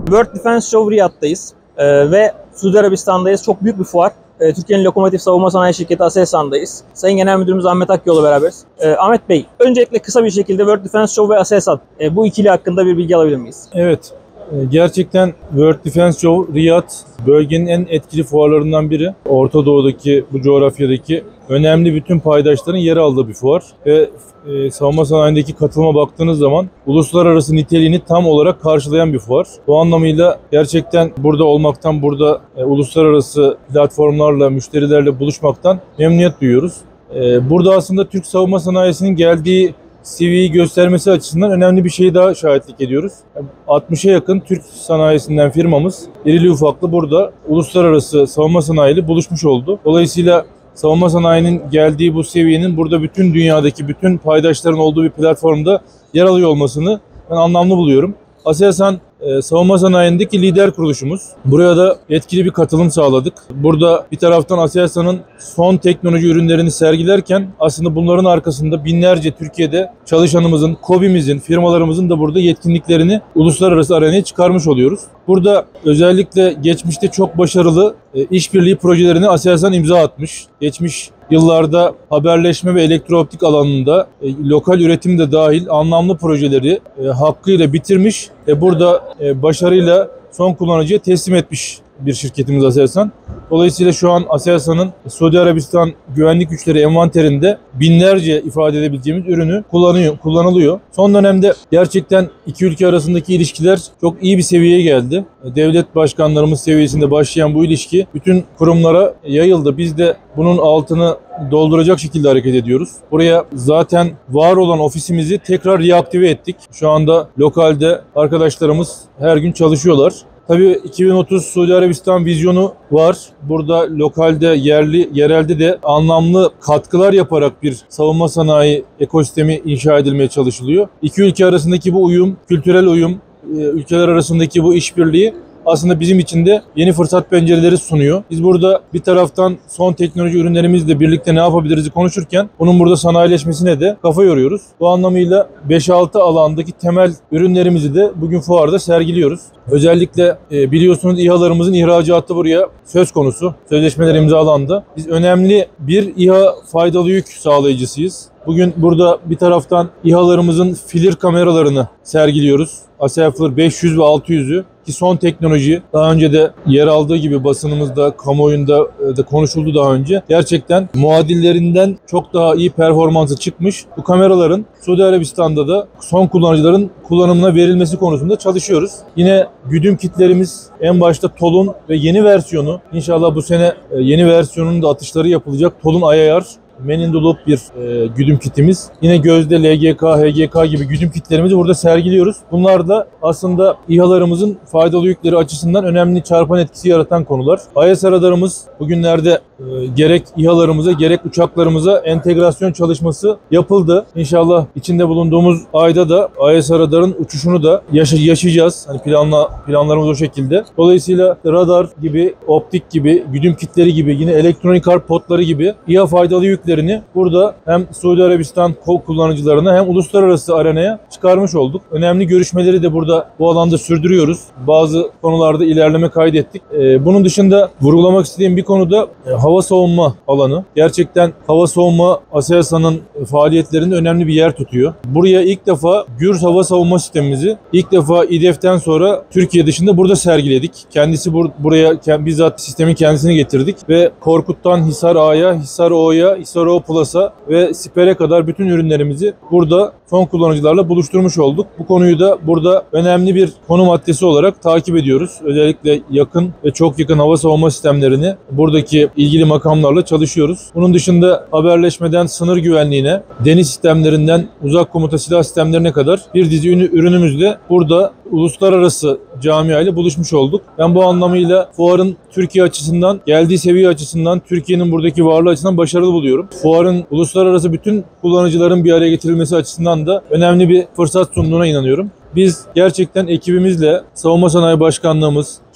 World Defense Show Riyad'dayız ve Suudi Arabistan'dayız. Çok büyük bir fuar. Türkiye'nin lokomotif savunma sanayi şirketi Aselsan'dayız. Sayın Genel Müdürümüz Ahmet Akyol'la beraberiz. Ahmet Bey, öncelikle kısa bir şekilde World Defense Show ve Aselsan bu ikili hakkında bir bilgi alabilir miyiz? Evet, gerçekten World Defense Show Riyad bölgenin en etkili fuarlarından biri. Orta Doğu'daki, bu coğrafyadaki önemli bütün paydaşların yer aldığı bir fuar. Ve savunma sanayindeki katılıma baktığınız zaman uluslararası niteliğini tam olarak karşılayan bir fuar. Bu anlamıyla gerçekten burada olmaktan, burada uluslararası platformlarla, müşterilerle buluşmaktan memnuniyet duyuyoruz. Burada aslında Türk savunma sanayisinin geldiği seviyeyi göstermesi açısından önemli bir şeyi daha şahitlik ediyoruz. 60'a yakın Türk sanayisinden firmamız irili ufaklı burada uluslararası savunma sanayiyle buluşmuş oldu. Dolayısıyla savunma sanayinin geldiği bu seviyenin burada bütün dünyadaki bütün paydaşların olduğu bir platformda yer alıyor olmasını ben anlamlı buluyorum. Aselsan savunma sanayindeki lider kuruluşumuz. Buraya da etkili bir katılım sağladık. Burada bir taraftan Aselsan'ın son teknoloji ürünlerini sergilerken aslında bunların arkasında binlerce Türkiye'de çalışanımızın, KOBİ'mizin, firmalarımızın da burada yetkinliklerini uluslararası arenaya çıkarmış oluyoruz. Burada özellikle geçmişte çok başarılı işbirliği projelerini Aselsan imza atmış. Geçmiş yıllarda haberleşme ve elektrooptik alanında lokal üretim de dahil anlamlı projeleri hakkıyla bitirmiş. Burada başarıyla son kullanıcıya teslim etmiş bir şirketimiz Aselsan. Dolayısıyla şu an Aselsan'ın Suudi Arabistan güvenlik güçleri envanterinde binlerce ifade edebileceğimiz ürünü kullanılıyor. Son dönemde gerçekten iki ülke arasındaki ilişkiler çok iyi bir seviyeye geldi. Devlet başkanlarımız seviyesinde başlayan bu ilişki bütün kurumlara yayıldı. Biz de bunun altını dolduracak şekilde hareket ediyoruz. Buraya zaten var olan ofisimizi tekrar reaktive ettik. Şu anda lokalde arkadaşlarımız her gün çalışıyorlar. Tabii 2030 Suudi Arabistan vizyonu var. Burada lokalde, yerelde de anlamlı katkılar yaparak bir savunma sanayi ekosistemi inşa edilmeye çalışılıyor. İki ülke arasındaki bu uyum, kültürel uyum, ülkeler arasındaki bu işbirliği aslında bizim için de yeni fırsat pencereleri sunuyor. Biz burada bir taraftan son teknoloji ürünlerimizle birlikte ne yapabiliriz konuşurken bunun burada sanayileşmesine de kafa yoruyoruz. Bu anlamıyla 5-6 alandaki temel ürünlerimizi de bugün fuarda sergiliyoruz. Özellikle biliyorsunuz İHA'larımızın ihracatı buraya söz konusu. Sözleşmeler imzalandı. Biz önemli bir İHA faydalı yük sağlayıcısıyız. Bugün burada bir taraftan İHA'larımızın FLIR kameralarını sergiliyoruz. ASEA 500 ve 600'ü ki son teknoloji daha önce de yer aldığı gibi basınımızda, kamuoyunda da konuşuldu daha önce. Gerçekten muadillerinden çok daha iyi performansı çıkmış. Bu kameraların Suudi Arabistan'da da son kullanıcıların kullanımına verilmesi konusunda çalışıyoruz. Yine güdüm kitlerimiz en başta TOL'un ve yeni versiyonu, inşallah bu sene yeni versiyonunun da atışları yapılacak TOL'un IAR Man in the Loop bir güdüm kitimiz. Yine gözde LGK, HGK gibi güdüm kitlerimizi burada sergiliyoruz. Bunlar da aslında İHA'larımızın faydalı yükleri açısından önemli çarpan etkisi yaratan konular. AES radarımız bugünlerde gerek İHA'larımıza gerek uçaklarımıza entegrasyon çalışması yapıldı. İnşallah içinde bulunduğumuz ayda da AES radarın uçuşunu da yaşayacağız. Hani planlarımız o şekilde. Dolayısıyla radar gibi, optik gibi, güdüm kitleri gibi, yine elektronik harp potları gibi İHA faydalı yüklerini burada hem Suudi Arabistan kullanıcılarına hem uluslararası arenaya çıkarmış olduk. Önemli görüşmeleri de burada bu alanda sürdürüyoruz. Bazı konularda ilerleme kaydettik. Bunun dışında vurgulamak istediğim bir konu da hava savunma alanı. Gerçekten hava savunma Aselsan'ın faaliyetlerinde önemli bir yer tutuyor. Buraya ilk defa Gürs hava savunma sistemimizi ilk defa İDEF'ten sonra Türkiye dışında burada sergiledik. Kendisi buraya bizzat sistemin kendisini getirdik ve Korkut'tan Hisar A'ya, Hisar O'ya, Hisar O Plus'a ve Siper'e kadar bütün ürünlerimizi burada son kullanıcılarla buluşturmuş olduk. Bu konuyu da burada önemli bir konu maddesi olarak takip ediyoruz. Özellikle yakın ve çok yakın hava savunma sistemlerini buradaki ilgili makamlarla çalışıyoruz. Bunun dışında haberleşmeden sınır güvenliğine, deniz sistemlerinden uzak komuta silah sistemlerine kadar bir dizi ürünümüzle burada uluslararası camiayla buluşmuş olduk. Ben bu anlamıyla fuarın Türkiye açısından, geldiği seviye açısından, Türkiye'nin buradaki varlığı açısından başarılı buluyorum. Fuarın uluslararası bütün kullanıcıların bir araya getirilmesi açısından da önemli bir fırsat sunduğuna inanıyorum. Biz gerçekten ekibimizle Savunma Sanayi Başkanlığımız,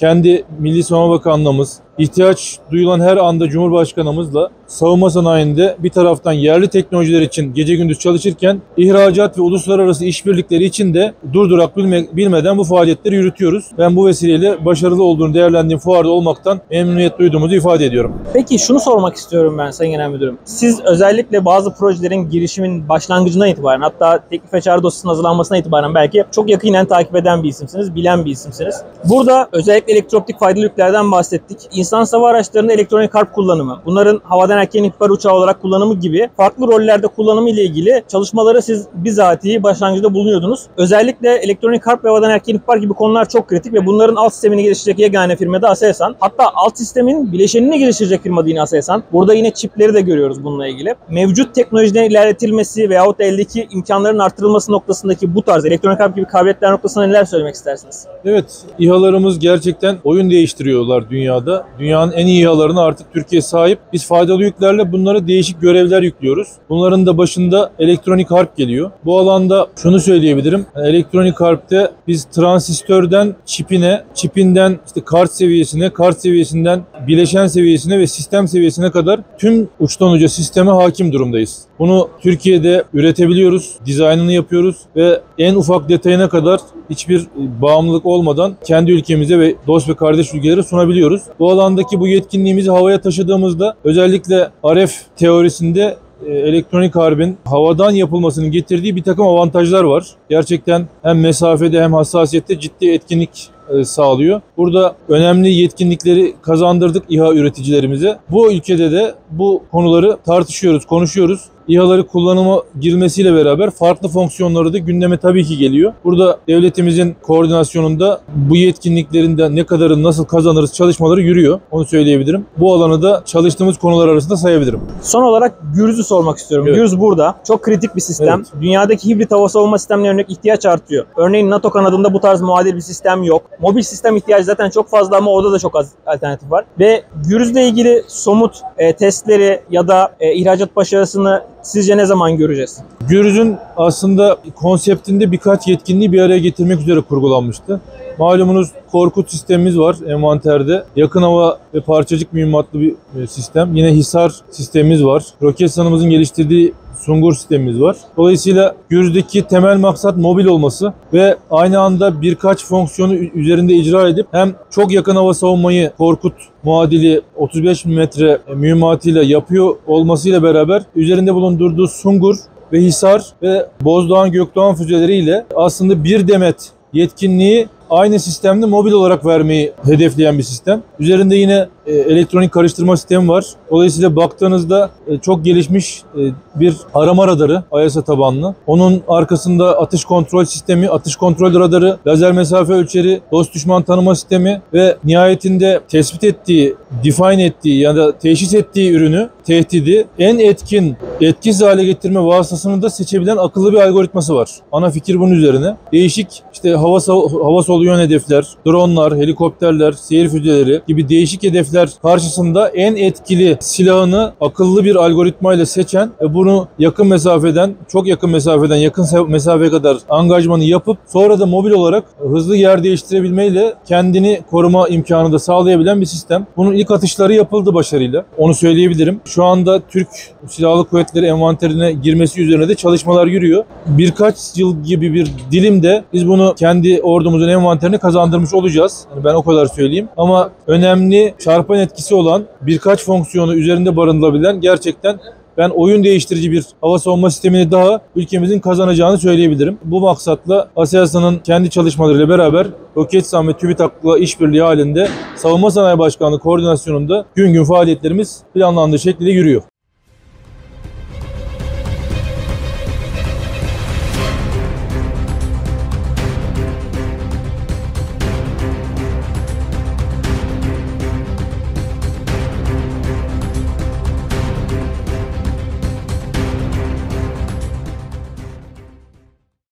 kendi Milli Savunma Bakanlığımız, ihtiyaç duyulan her anda Cumhurbaşkanımızla savunma sanayinde bir taraftan yerli teknolojiler için gece gündüz çalışırken ihracat ve uluslararası işbirlikleri için de durdurak bilmeden bu faaliyetleri yürütüyoruz. Ben bu vesileyle başarılı olduğunu değerlendiğim fuarda olmaktan memnuniyet duyduğumuzu ifade ediyorum. Peki şunu sormak istiyorum ben Sayın Genel Müdürüm. Siz özellikle bazı projelerin girişimin başlangıcından itibaren, hatta teklif ve çağrı dosyasının hazırlanmasına itibaren belki çok yakinen takip eden bir isimsiniz, bilen bir isimsiniz. Burada özellikle elektrooptik faydalı yüklerden bahsettik. İnsan hava araçlarında elektronik harp kullanımı, bunların havadan erken ihbar uçağı olarak kullanımı gibi farklı rollerde kullanımı ile ilgili çalışmaları siz bizatihi başlangıçta bulunuyordunuz. Özellikle elektronik harp ve havadan erken ihbar gibi konular çok kritik ve bunların alt sistemini geliştirecek yegane firma da Aselsan. Hatta alt sistemin bileşenini geliştirecek firma da yine Aselsan. Burada yine çipleri de görüyoruz bununla ilgili. Mevcut teknolojilerin ilerletilmesi veyahut da eldeki imkanların artırılması noktasındaki bu tarz elektronik harp gibi kabiliyetler noktasında neler söylemek istersiniz? Evet, İHA'larımız gerçekten oyun değiştiriyorlar dünyada. Dünyanın en iyi İHA'larına artık Türkiye sahip. Biz faydalı yüklerle bunlara değişik görevler yüklüyoruz. Bunların da başında elektronik harp geliyor. Bu alanda şunu söyleyebilirim. Elektronik harpte biz transistörden çipine, çipinden işte kart seviyesine, kart seviyesinden bileşen seviyesine ve sistem seviyesine kadar tüm uçtan uca sisteme hakim durumdayız. Bunu Türkiye'de üretebiliyoruz, dizaynını yapıyoruz ve en ufak detayına kadar hiçbir bağımlılık olmadan kendi ülkemize ve dost ve kardeş ülkelere sunabiliyoruz. Bu alandaki bu yetkinliğimizi havaya taşıdığımızda özellikle RF teorisinde elektronik harbin havadan yapılmasının getirdiği bir takım avantajlar var. Gerçekten hem mesafede hem hassasiyette ciddi etkinlik sağlıyor. Burada önemli yetkinlikleri kazandırdık İHA üreticilerimize. Bu ülkede de bu konuları tartışıyoruz, konuşuyoruz. İHA'ları kullanıma girmesiyle beraber farklı fonksiyonları da gündeme tabii ki geliyor. Burada devletimizin koordinasyonunda bu yetkinliklerin de ne kadarını nasıl kazanırız çalışmaları yürüyor. Onu söyleyebilirim. Bu alanı da çalıştığımız konular arasında sayabilirim. Son olarak Gürüz'ü sormak istiyorum. Evet. Gürüz burada. Çok kritik bir sistem. Evet. Dünyadaki hibrit hava savunma sistemlerine yönelik ihtiyaç artıyor. Örneğin NATO kanadında bu tarz muadil bir sistem yok. Mobil sistem ihtiyacı zaten çok fazla ama orada da çok az alternatif var. Ve Gürüz'le ilgili somut testleri ya da ihracat başarısını sizce ne zaman göreceğiz? Gürüz'ün aslında konseptinde birkaç yetkinliği bir araya getirmek üzere kurgulanmıştı. Malumunuz Korkut sistemimiz var envanterde. Yakın hava ve parçacık mühimmatlı bir sistem. Yine Hisar sistemimiz var. Roketsan'ımızın geliştirdiği Sungur sistemimiz var. Dolayısıyla Gürüz'deki temel maksat mobil olması ve aynı anda birkaç fonksiyonu üzerinde icra edip hem çok yakın hava savunmayı Korkut muadili 35 mm mühimmatıyla yapıyor olmasıyla beraber üzerinde bulundurduğu Sungur ve Hisar ve Bozdoğan Gökdoğan füzeleriyle aslında bir demet yetkinliği aynı sistemde mobil olarak vermeyi hedefleyen bir sistem. Üzerinde yine elektronik karıştırma sistemi var. Dolayısıyla baktığınızda çok gelişmiş bir arama radarı ISA tabanlı. Onun arkasında atış kontrol sistemi, atış kontrol radarı, lazer mesafe ölçeri, dost düşman tanıma sistemi ve nihayetinde tespit ettiği, define ettiği ya da teşhis ettiği ürünü, tehdidi en etkisiz hale getirme vasıtasını da seçebilen akıllı bir algoritması var. Ana fikir bunun üzerine. Değişik işte hava solu yön hedefler, dronlar, helikopterler, seyir füzeleri gibi değişik hedefler karşısında en etkili silahını akıllı bir algoritmayla seçen ve bunu yakın mesafeden, çok yakın mesafeden yakın mesafeye kadar angajmanı yapıp sonra da mobil olarak hızlı yer değiştirebilmeyle kendini koruma imkanı da sağlayabilen bir sistem. Bunun ilk atışları yapıldı başarıyla. Onu söyleyebilirim. Şu anda Türk Silahlı Kuvvetleri envanterine girmesi üzerine de çalışmalar yürüyor. Birkaç yıl gibi bir dilimde biz bunu kendi ordumuzun envanterine kazandırmış olacağız. Yani ben o kadar söyleyeyim. Ama önemli çarpan etkisi olan birkaç fonksiyonu üzerinde barındırabilen gerçekten ben oyun değiştirici bir hava savunma sistemini daha ülkemizin kazanacağını söyleyebilirim. Bu maksatla Aselsan'ın kendi çalışmalarıyla beraber Roketsan ve TÜBİTAK'la işbirliği halinde Savunma Sanayi Başkanlığı koordinasyonunda gün gün faaliyetlerimiz planlandığı şekilde yürüyor.